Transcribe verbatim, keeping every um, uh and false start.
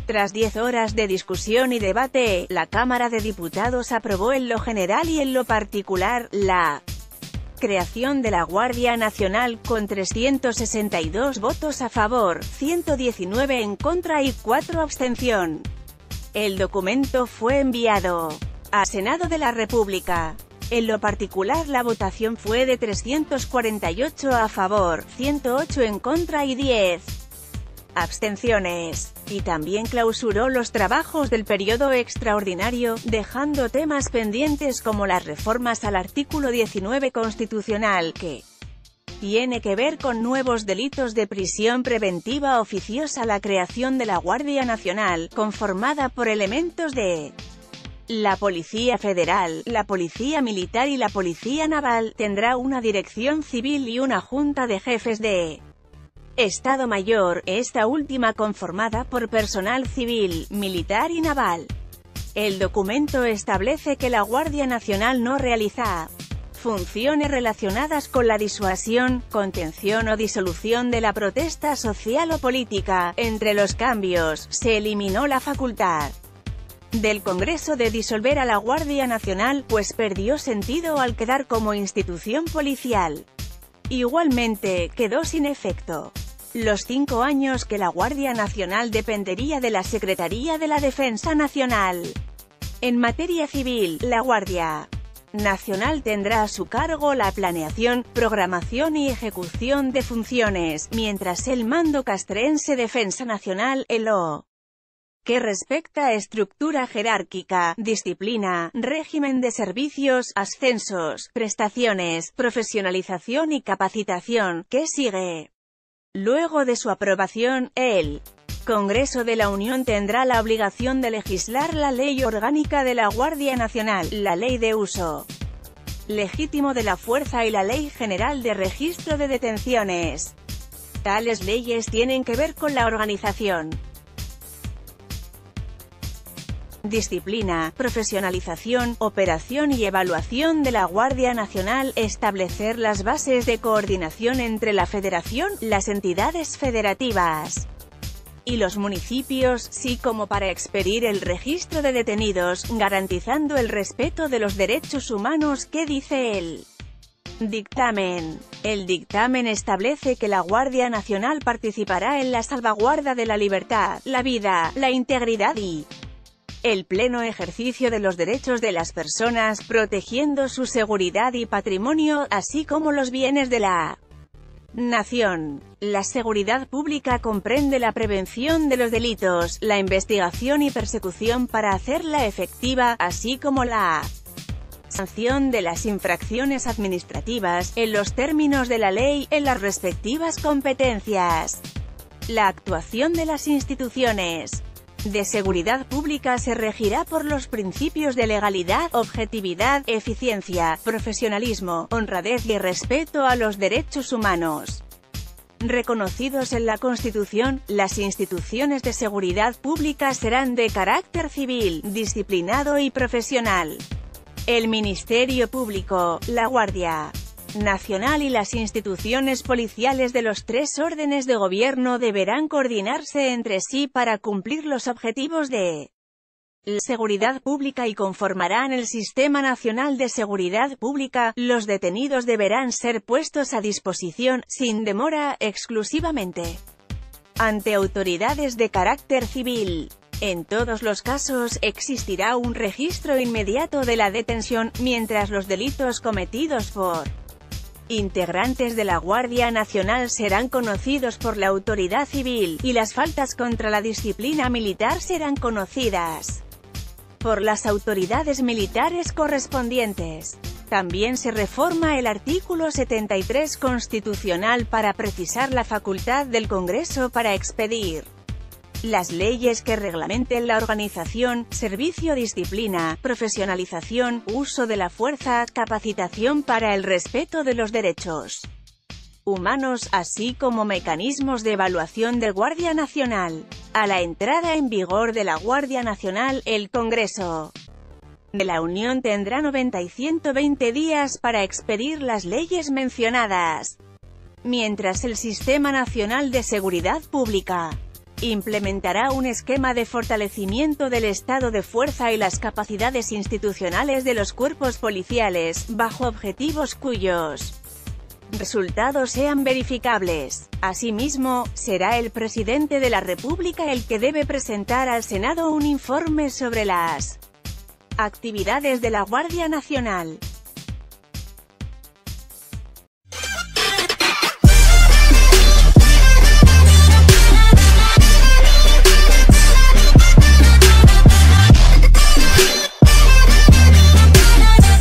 Tras diez horas de discusión y debate, la Cámara de Diputados aprobó en lo general y en lo particular, la creación de la Guardia Nacional, con trescientos sesenta y dos votos a favor, ciento diecinueve en contra y cuatro abstención. El documento fue enviado al Senado de la República. En lo particular, la votación fue de trescientos cuarenta y ocho a favor, ciento ocho en contra y diez abstenciones, y también clausuró los trabajos del periodo extraordinario, dejando temas pendientes como las reformas al artículo diecinueve constitucional, que tiene que ver con nuevos delitos de prisión preventiva oficiosa, la creación de la Guardia Nacional, conformada por elementos de la Policía Federal, la Policía Militar y la Policía Naval, tendrá una dirección civil y una junta de jefes de Estado Mayor, esta última conformada por personal civil, militar y naval. El documento establece que la Guardia Nacional no realiza funciones relacionadas con la disuasión, contención o disolución de la protesta social o política. Entre los cambios, se eliminó la facultad del Congreso de disolver a la Guardia Nacional, pues perdió sentido al quedar como institución policial. Igualmente, quedó sin efecto los cinco años que la Guardia Nacional dependería de la Secretaría de la Defensa Nacional. En materia civil, la Guardia Nacional tendrá a su cargo la planeación, programación y ejecución de funciones, mientras el Mando Castrense Defensa Nacional, en lo que respecta a estructura jerárquica, disciplina, régimen de servicios, ascensos, prestaciones, profesionalización y capacitación, que sigue. Luego de su aprobación, el Congreso de la Unión tendrá la obligación de legislar la Ley Orgánica de la Guardia Nacional, la Ley de Uso Legítimo de la Fuerza y la Ley General de Registro de Detenciones. Tales leyes tienen que ver con la organización, disciplina, profesionalización, operación y evaluación de la Guardia Nacional, establecer las bases de coordinación entre la Federación, las entidades federativas y los municipios, así como para expedir el registro de detenidos, garantizando el respeto de los derechos humanos. ¿Qué dice el dictamen? El dictamen establece que la Guardia Nacional participará en la salvaguarda de la libertad, la vida, la integridad y el pleno ejercicio de los derechos de las personas, protegiendo su seguridad y patrimonio, así como los bienes de la nación. La seguridad pública comprende la prevención de los delitos, la investigación y persecución para hacerla efectiva, así como la sanción de las infracciones administrativas, en los términos de la ley, en las respectivas competencias. La actuación de las instituciones de seguridad pública se regirá por los principios de legalidad, objetividad, eficiencia, profesionalismo, honradez y respeto a los derechos humanos reconocidos en la Constitución. Las instituciones de seguridad pública serán de carácter civil, disciplinado y profesional. El Ministerio Público, la Guardia Nacional y las instituciones policiales de los tres órdenes de gobierno deberán coordinarse entre sí para cumplir los objetivos de la seguridad pública y conformarán el Sistema Nacional de Seguridad Pública. Los detenidos deberán ser puestos a disposición, sin demora, exclusivamente ante autoridades de carácter civil. En todos los casos, existirá un registro inmediato de la detención, mientras los delitos cometidos por integrantes de la Guardia Nacional serán conocidos por la autoridad civil, y las faltas contra la disciplina militar serán conocidas por las autoridades militares correspondientes. También se reforma el artículo setenta y tres constitucional para precisar la facultad del Congreso para expedir las leyes que reglamenten la organización, servicio, disciplina, profesionalización, uso de la fuerza, capacitación para el respeto de los derechos humanos, así como mecanismos de evaluación del Guardia Nacional. A la entrada en vigor de la Guardia Nacional, el Congreso de la Unión tendrá noventa y ciento veinte días para expedir las leyes mencionadas, mientras el Sistema Nacional de Seguridad Pública implementará un esquema de fortalecimiento del estado de fuerza y las capacidades institucionales de los cuerpos policiales, bajo objetivos cuyos resultados sean verificables. Asimismo, será el presidente de la República el que debe presentar al Senado un informe sobre las actividades de la Guardia Nacional.